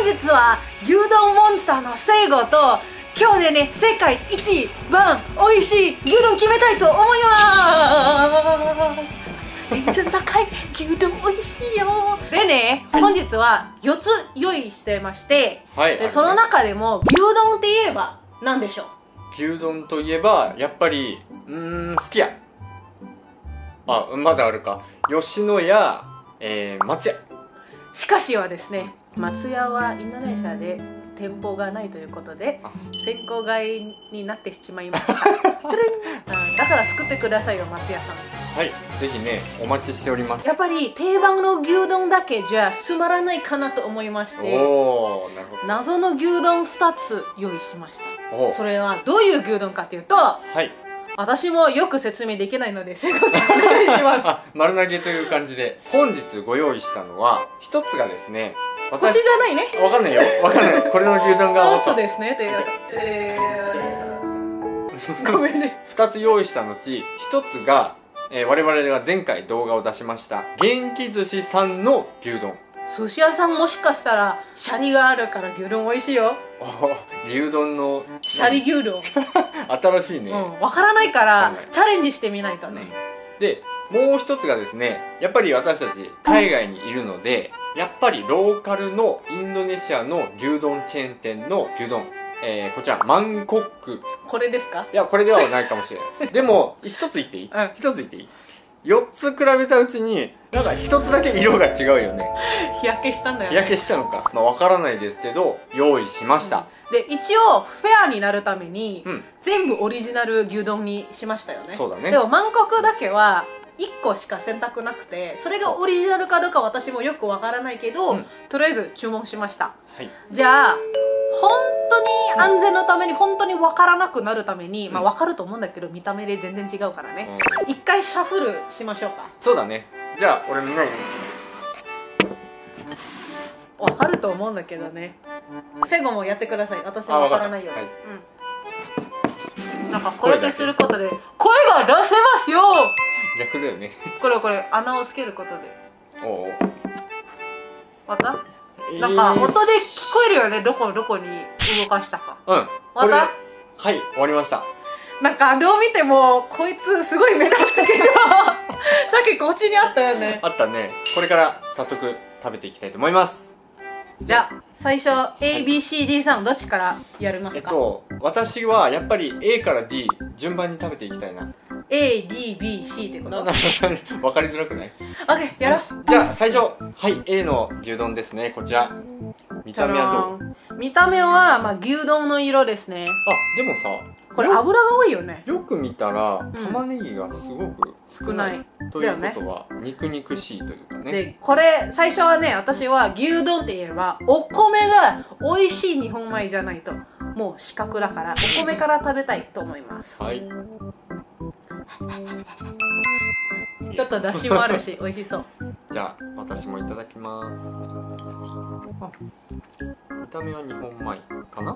日は牛丼モンスターの聖子と今日でね、世界一番美味しい牛丼決めたいと思います。テンション高い牛丼美味しいよ。でね、本日は4つ用意してまして、でその中でも牛丼って言えば何でしょう？ 牛丼といえばやっぱりすき家。あ、まだあるか。吉野家、松屋。 しかしはですね、松屋はインドネシアで店舗がないということで先行買いになってしまいましただから救ってくださいよ、松屋さん。 はい、ぜひね、お待ちしております。 やっぱり定番の牛丼だけじゃつまらないかなと思いまして、 おー、なるほど。 謎の牛丼2つ用意しました。それはどういう牛丼かというと、はい、私もよく説明できないので聖子さんお願いします。 丸投げという感じで本日ご用意したのは一つがですね、 こっちじゃないね。 わかんないよ、わかんない。これの牛丼が一つですね。ごめんね。 2つ用意した後、1つが、我々が前回動画を出しました元気寿司さんの牛丼。 寿司屋さんもしかしたらシャリがあるから牛丼美味しいよ。 牛丼のシャリ牛丼新しいね。 わからないからチャレンジしてみないとね。 でもう一つがですね、やっぱり私たち海外にいるので、やっぱりローカルのインドネシアの牛丼チェーン店の牛丼、こちらマンコック。 これですか？ いや、これではないかもしれないでも一つ言っていい？一つ言っていい？4つ比べたうちになんか1つだけ色が違うよね。 日焼けしたんだよね。 日焼けしたのか、まあわからないですけど用意しました。 で一応フェアになるために、全部オリジナル牛丼にしましたよね。 そうだね。 でもマンコクだけは1個しか選択なくて、それがオリジナルかどうか私もよくわからないけど、とりあえず注文しました。じゃあ本当に安全のために、本当に分からなくなるために、まあ分かると思うんだけど見た目で全然違うからね、一回シャッフルしましょうか。 そうだね。じゃあ俺も分かると思うんだけどね。セゴもやってください。私は分からないように。なんかこうやってすることで声が出せますよ。 逆だよね。 これ穴をつけることで。 おお。 またなんか音で聞こえるよね、どこに動かしたか。またはい、終わりました。 なんかどう見てもこいつすごい目立つけどさっきこっちにあったよね。 あったね。これから早速食べていきたいと思います。 じゃあ最初 ABCD さんどっちからやりますか？ 私はやっぱり A から D 順番に食べていきたいな。 ADBC ってこと？ 分かりづらくない？ OK、 やろう。 じゃあ最初、はい、A の牛丼ですね。こちら見た目はどう？ 見た目はまあ牛丼の色ですね。 あ、でもさ、 これ油が多いよね。 よく見たら玉ねぎがすごく少ないということは肉々しいというかね。 でこれ最初はね、私は牛丼って言えばお米が美味しい日本米じゃないともう失格だから、お米から食べたいと思います。はい、ちょっと出汁もあるし美味しそう。 じゃあ私もいただきます。見た目は日本米かな。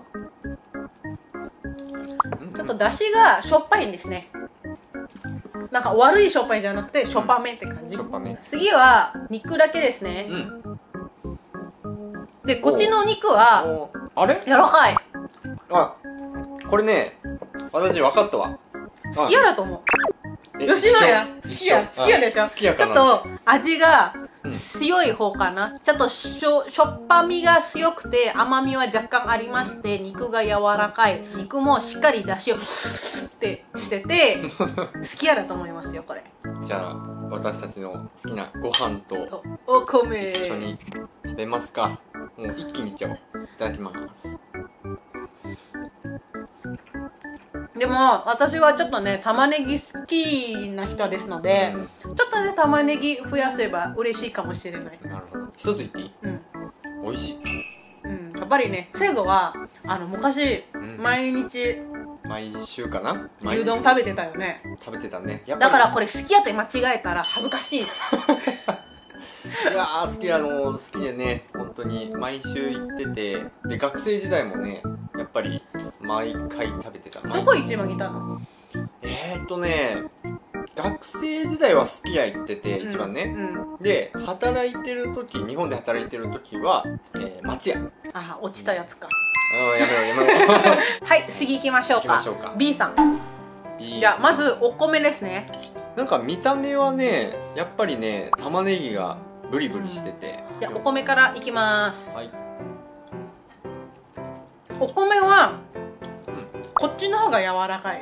ちょっと出汁がしょっぱいんですね。なんか悪いしょっぱいじゃなくてしょっぱめって感じ。次は肉だけですね。でこっちの肉はあれ柔らかい。 あ、これね、私分かったわ。 すき家だと思う。吉野家すき家でしょ。ちょっと味が強い方かな。ちょっとしょっぱみが強くて甘みは若干ありまして、肉が柔らかい。肉もしっかり出汁をってしててすき家だと思いますよ、これ。 じゃあ私たちの好きなご飯とお米一緒に食べますか。もう一気にいっちゃおう。いただきます。 でも私はちょっとね玉ねぎ好きな人ですので、ちょっとね玉ねぎ増やせば嬉しいかもしれない。 なるほど。一つ言っていい？美味しい。 やっぱりね、セゴは昔毎週かな、 牛丼食べてたよね。 食べてたね。 だからこれ好きやって間違えたら恥ずかしい。 いやー、好きでね、本当に毎週行ってて、で学生時代もね、やっぱり毎回食べてた。 どこ一番いたの？ 学生時代はすき家行ってて一番ね、で日本で働いてる時は松屋。 あ、落ちたやつか。 やめろやめろ。 はい、次行きましょうか。 行きましょうか。 B さん。じゃあまずお米ですね。 なんか見た目はね、やっぱりね、玉ねぎがブリブリしてて、 じゃあお米からいきます。 はい。 お米は、こっちの方が柔らかい。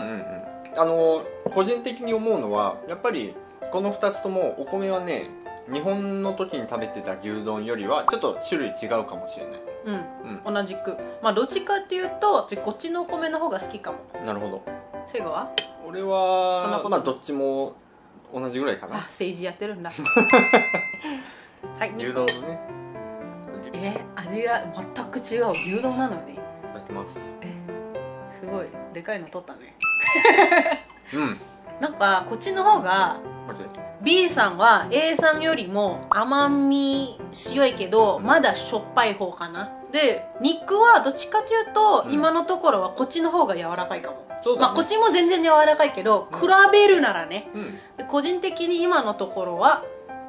個人的に思うのはやっぱりこの2つともお米はね、日本の時に食べてた牛丼よりはちょっと種類違うかもしれない。 同じく。まあどっちかっていうとこっちのお米の方が好きかも。 なるほど。 セイゴは？ 俺はまあどっちも同じぐらいかな。 あ、政治やってるんだ。はい、 牛丼のね。 味が全く違う牛丼なのに。いただきます。 すごいでかいの取ったね。 うん。 なんかこっちの方が B さんは A さんよりも甘み強いけどまだしょっぱい方かな。で肉はどっちかというと、今のところはこっちの方が柔らかいかも。 そうだね。 まあこっちも全然柔らかいけど、比べるならね、で個人的に今のところは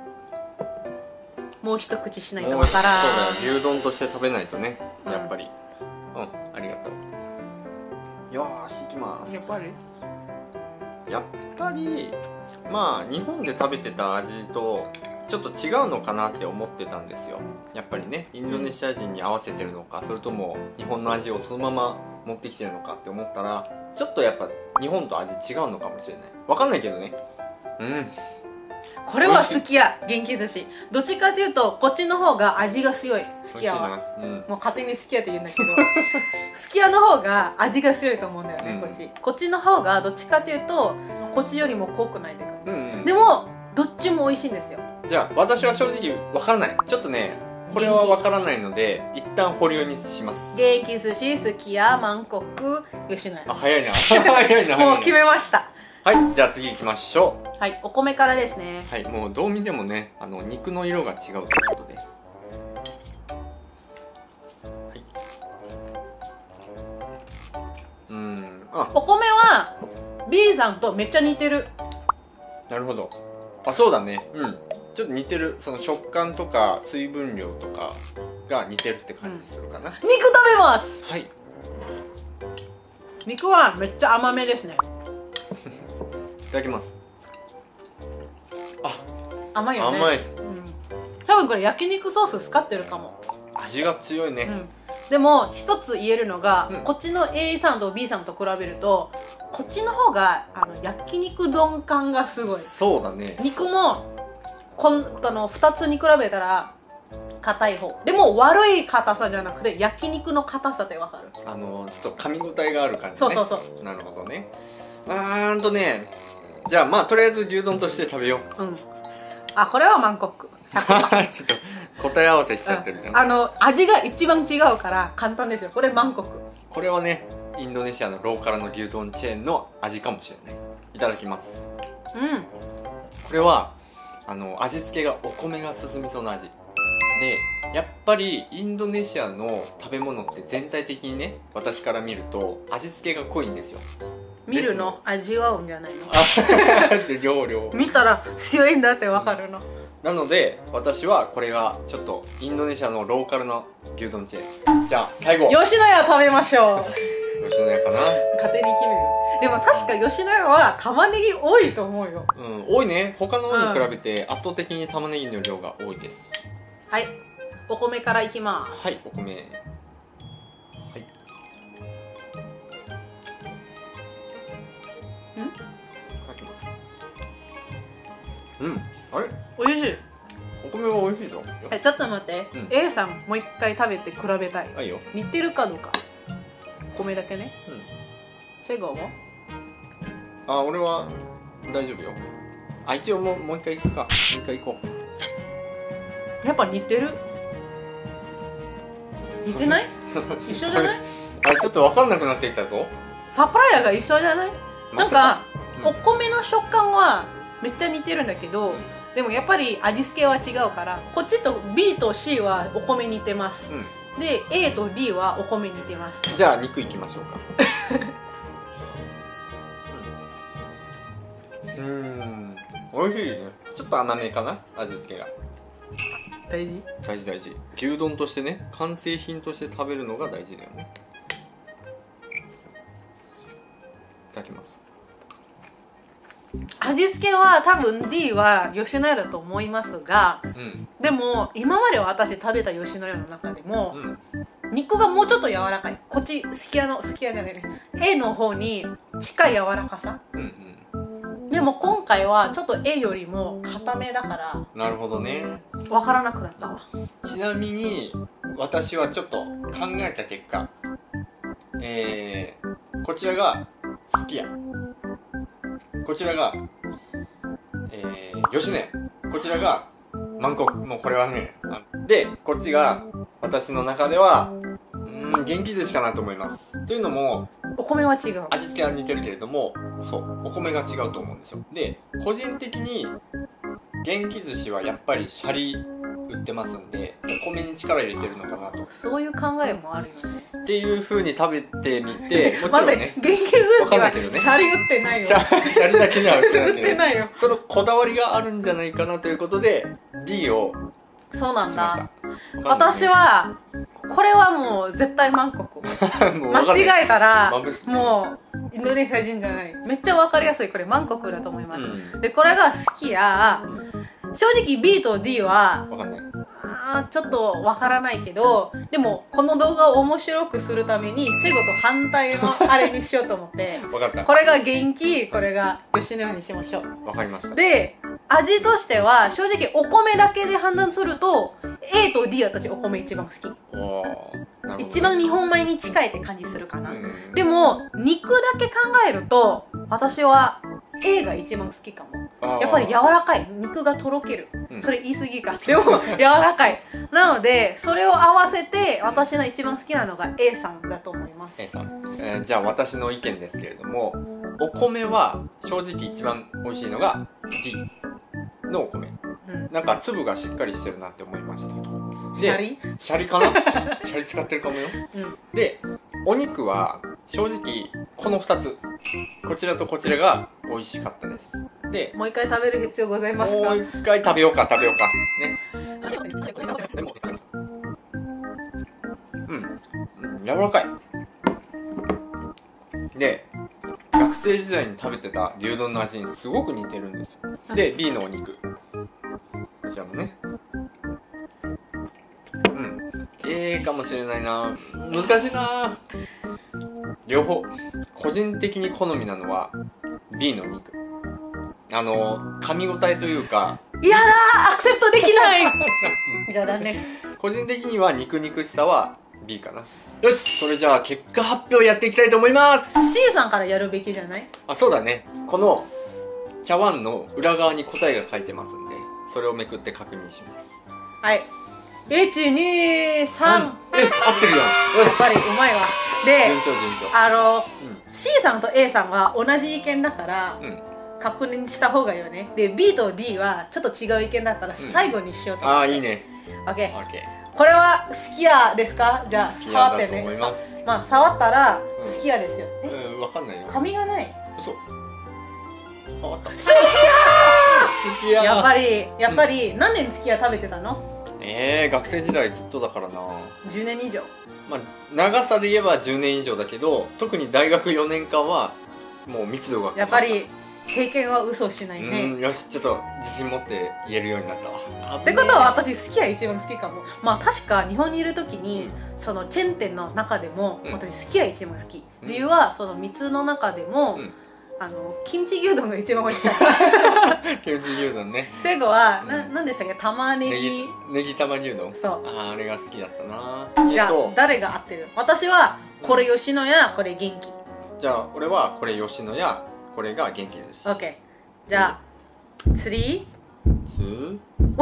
もう一口しないとわからん。 そうだよ、牛丼として食べないとね、やっぱり。ありがとう。よーし、いきます。やっぱりまあ日本で食べてた味とちょっと違うのかなって思ってたんですよ。やっぱりね、インドネシア人に合わせてるのか、それとも日本の味をそのまま持ってきてるのかって思ったら、ちょっとやっぱ日本と味違うのかもしれない。わかんないけどね。 これはすき家元気寿司。どっちかというとこっちの方が味が強い。すき家は、もう勝手にすき家って言うんだけど、すき家の方が味が強いと思うんだよね。こっちの方がどっちかというとこっちよりも濃くないって感じ。でもどっちも美味しいんですよ。 じゃあ私は正直わからない。ちょっとね、これはわからないので一旦保留にします。 元気寿司、すき家、万国、吉野家。 あ、早いな。早いな。 もう決めました。はい、 じゃあ次行きましょう。 はい、お米からですね。 はい、もうどう見てもね、肉の色が違うということで。はい。 お米は B さんとめっちゃ似てる。 なるほど。あ、そうだね。ちょっと似てる。その食感とか水分量とかが似てるって感じするかな。 肉食べます。 はい。 肉はめっちゃ甘めですね。 いただきます。 甘いよね。 甘い。 多分これ焼肉ソース使ってるかも。 味が強いね。 でも一つ言えるのが、こっちの A さんと B さんと比べるとこっちの方が焼肉丼感がすごい。 そうだね。 肉も2つに比べたら硬い方。でも悪い硬さじゃなくて焼肉の硬さってわかる？ ちょっと噛み応えがある感じね。 そうなるほどね。じゃあまあとりあえず牛丼として食べよう。 あ、これは万国。 ちょっと答え合わせしちゃってるじゃん。 味が一番違うから簡単ですよ。これ万国。 これはね、インドネシアのローカルの牛丼チェーンの味かもしれない。いただきます。これは味付けがお米が進みそうな味で、やっぱりインドネシアの食べ物って全体的にね、私から見ると味付けが濃いんですよ。 見るの味わうんじゃないの？ 量見たら強いんだってわかるの。 なので私はこれがちょっとインドネシアのローカルの牛丼チェーン。じゃあ最後吉野家食べましょう。吉野家かな。 勝手に決める。でも確か吉野家は玉ねぎ多いと思うよ。 多いね。他のに比べて圧倒的に玉ねぎの量が多いです。 はい、お米からいきます。 はい、お米。はい。かけます。あれ？ 美味しい。 お米は美味しいぞ。 ちょっと待って、A さんもう一回食べて比べたい。 はいよ。 似てるかどうか。米だけね。セゴも？ 俺は大丈夫よ。一応もう一回行くか。もう一回行こう。やっぱ似てる？似てない？一緒じゃない？ ちょっと分かんなくなってきたぞ。 サプライヤーが一緒じゃない？なんか、お米の食感はめっちゃ似てるんだけど、でもやっぱり味付けは違うから、こっちと B と C はお米似てます。で A と D はお米似てます。 じゃあ肉いきましょうか。美味しいね。ちょっと甘めかな、味付けが。 大事。 大事大事。牛丼としてね、完成品として食べるのが大事だよね。いただきます。 味付けは多分 D は吉野家だと思いますが、でも今まで私食べた吉野家の中でも、肉がもうちょっと柔らかい、こっちすき家じゃないね、 A の方に近い柔らかさ、でも今回はちょっと A よりも固めだから。 なるほどね。 分からなくなったわ。 ちなみに私はちょっと考えた結果、こちらがすき家、こちらが、吉野家、こちらが万国、もうこれはね、でこっちが私の中では元気寿司かなと思います。というのもお米は違う、 味付けは似てるけれども、そうお米が違うと思うんですよ。で個人的に元気寿司はやっぱりシャリ売ってますんで、お米に力入れてるのかなと、 そういう考えもあるよねっていう風に食べてみて、もちろんね、 元気寿司はシャリ売ってないよ。 シャリだけには売ってない売ってないよ。 そのこだわりがあるんじゃないかなということで D をそうなんしましだ。 た。 私はこれはもう絶対満国もう分かんない間違えたらまぶしもうインドネシア人じゃない。めっちゃ分かりやすい、これ満国だと思います、 うんでこれが好きや、正直 B と D は分かんない。 ちょっと分からないけど、でもこの動画を面白くするためにセゴと反対のあれにしようと思って分かった。 これが元気、これが吉野家にしましょう。 分かりました。 で味としては正直お米だけで判断すると A と D、 私お米一番好き。 おー、なるほどね。 一番日本米に近いって感じするかな、 うんでも肉だけ考えると私は A が一番好きかも。 あーやっぱり柔らかい、肉がとろける、 うんそれ言い過ぎかでも柔らかいなので、それを合わせて私の一番好きなのが A さんだと思います。 A さん、じゃあ私の意見ですけれども、お米は正直一番美味しいのが D のお米。なんか粒がしっかりしてるなって思いましたと。 シャリ、 シャリかなシャリ使ってるかもよ。でお肉は正直この2つ、こちらとこちらが美味しかったです。でもう一回食べる必要ございますか？ もう一回食べようかね。柔らかい。で学生時代に食べてた牛丼の味にすごく似てるんですよ。で B のお肉、こちらもね、かもしれないな。難しいな。両方個人的に好みなのは B の肉。噛み応えというか、 やだー、アクセプトできないじゃあだね。 個人的には肉々しさは B かな。よし、それじゃあ結果発表やっていきたいと思います。 C さんからやるべきじゃない？ あ、そうだね。この茶碗の裏側に答えが書いてますんで、それをめくって確認します。 はい、1、2、3。 合ってるやん。よし、 やっぱりうまいわ。で、 順調順調。 C さんと A さんは同じ意見だから、確認した方がいいよね。で B と D はちょっと違う意見だったら最後にしようと思って。 ああ、いいね。 OK。これは好きやですか？じゃあ触ってね。まあ触ったら好きやですよ。 わかんないよ。 紙がない。 嘘。あった。好きや。やっぱり何年好きや食べてたの？ 学生時代ずっとだからな。 10年以上。 まあ長さで言えば10年以上だけど、特に大学4年間はもう密度がやっぱり経験は嘘しないね。 よし、ちょっと自信持って言えるようになったわ。 ってことは私好きや一番好きかも。まあ確か日本にいる時にそのチェーン店の中でも私好きや一番好き。理由はその3つの中でもキムチ牛丼が一番美味しかった。 キムチ牛丼ね。 最後は何でしたっけ？玉ねぎ。 ネギ玉牛丼。 そう。 あれが好きだったな。 じゃあ誰が合ってる？私はこれ吉野家、これ元気。 じゃあ俺はこれ吉野家、これが元気です。 OK。 じゃあ3、2、1、GO！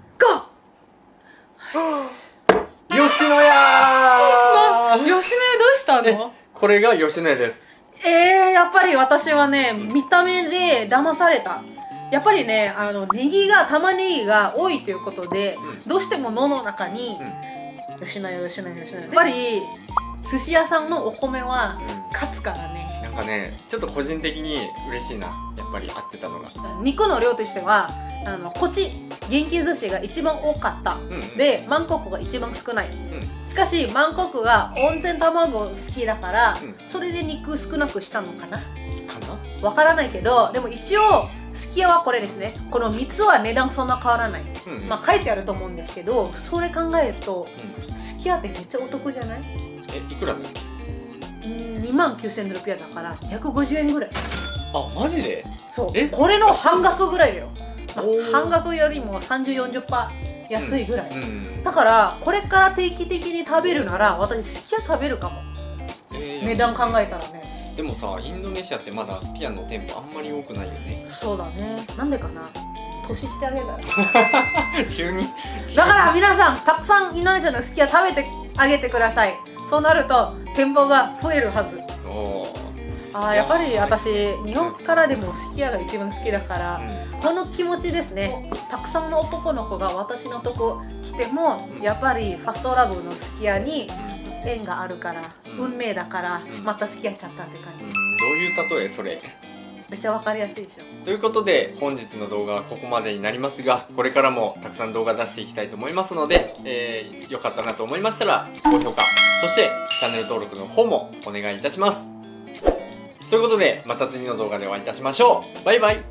吉野家。 吉野家どうしたの？ これが吉野家です。 やっぱり私はね、見た目で騙された。やっぱりね、玉ねぎが多いということで、どうしても脳の中に吉野家。やっぱり寿司屋さんのお米は勝つからね。 なんかね、ちょっと個人的に嬉しいな。やっぱり合ってたのが。 肉の量としてはこっち元気寿司が一番多かった、 うんうん、 でマンコクが一番少ない、 うん、 しかしマンコクが温泉卵好きだから、 うん、 それで肉少なくしたのかなかわからないけど、でも一応すき家はこれですね。この3つは値段そんな変わらない、 うんうん、 まあ書いてあると思うんですけど、それ考えると、 うん、 すき家ってめっちゃお得じゃない？ いくらだっけ ？29,000ルピアだから150円ぐらい。 あ、マジで？ そう、これの半額ぐらいだよ、まあ、半額よりも 30-40% 安いぐらい、 うんうん、 だからこれから定期的に食べるなら私すき家食べるかも、値段考えたらね。 でもさ、インドネシアってまだすき家の店舗あんまり多くないよね。 そうだね。なんでかな、投資してあげたら急にだから皆さんたくさんインドネシアのすき家食べてあげてください。そうなると店舗が増えるはず。やっぱり私日本からでもすき家が一番好きだから、うん、この気持ちですね。たくさんの男の子が私のとこ来ても、うん、やっぱりファストラブのすき家に縁があるから、うん、運命だから、うん、また好きやっちゃったって感じ、うん、 どういう例えそれ？ めっちゃわかりやすいでしょ。ということで本日の動画はここまでになりますが、これからもたくさん動画出していきたいと思いますので、よかったなと思いましたら高評価、そしてチャンネル登録の方もお願いいたします。ということでまた次の動画でお会いいたしましょう。バイバイ。